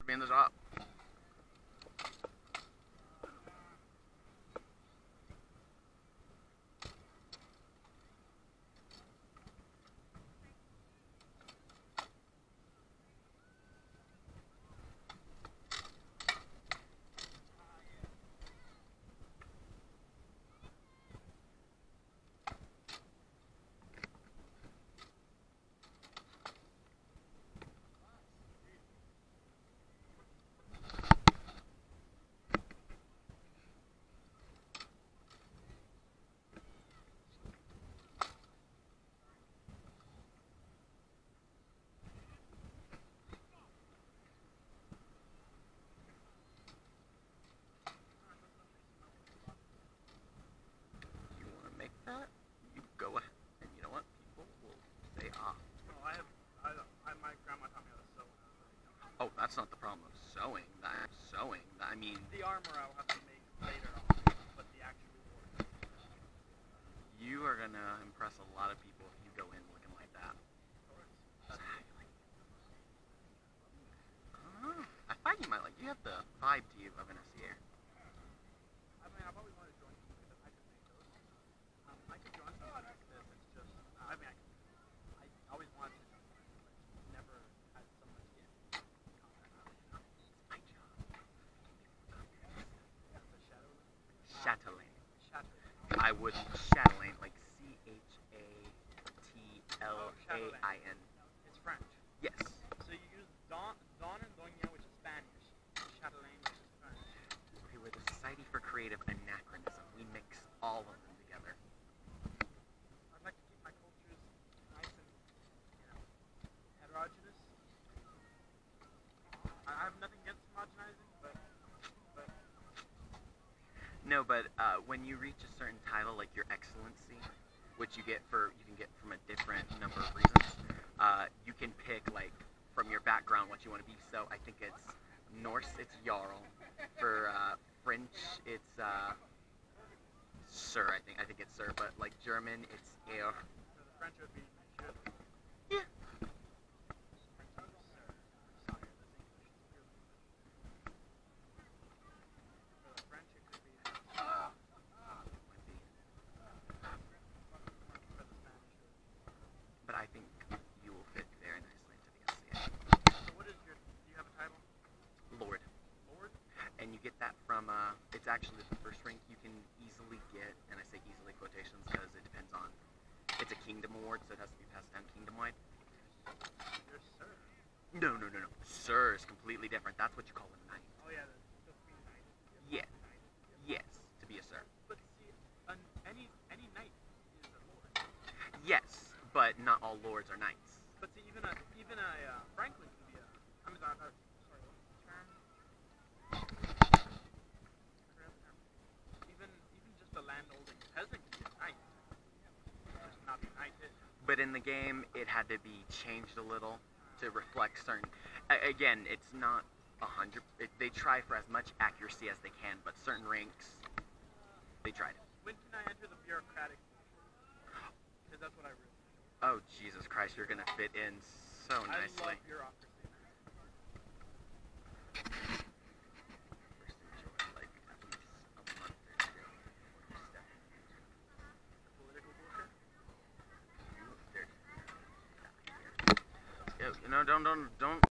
Being the top. That, you go ahead, and you know what? People will say ah. Oh, my grandma taught me how to sew. Oh, that's not the problem of sewing. I mean, the armor I'll have to make later on, but the actual work. You are gonna impress a lot of people if you go in looking like that. Exactly. I thought you might like. You have the vibe to you of an SCA. I mean, I've always wanted to join because I could make those. I could join something like this. It's just, I mean, I always wanted to, but never had someone to get contact. My job. Yeah, it's a Shadowlane. Chatelaine. Chatelaine. I wouldn't Chatelaine like Chatlain. It's French. Yes. So you use Don and Doña, which is Spanish. Chatelaine, which is French. Okay, we're the Society for Creative Anachronism. We mix all of them together. I'd like to keep my cultures nice and, heterogeneous. I have nothing against homogenizing, but No, but when you reach a certain title, like your excellency, which you can get from a different number of reasons, you can pick like from your background what you want to be. So I think it's Norse, it's Jarl. For French, it's Sir. I think it's Sir. But like German, it's Herr. for the French it would be Monsieur. Yeah. But I think you will fit very nicely into the SCA. So what is do you have a title? Lord. Lord? And you get that from, it's actually the first rank you can easily get, and I say easily quotations because it depends on, it's a kingdom award, so it has to be passed down kingdom-wide. You're Sir. No. Sir is completely different. That's what you call a knight. Oh yeah, the Queen Knight. Yeah. Yes, to be a Sir. But see, any knight is a lord. Yes, but not all lords are knights. But see, even a Franklin can be a. I mean, sorry, what's the term? Even just a landholding peasant can be a knight. Just not be knighted. But in the game, it had to be changed a little to reflect certain. Again, it's not 100. They try for as much accuracy as they can, but certain ranks, they tried. When can I enter the bureaucratic? Because that's what I really. Oh Jesus Christ! You're gonna fit in so nicely. I love bureaucracy. Political bullshit. No, don't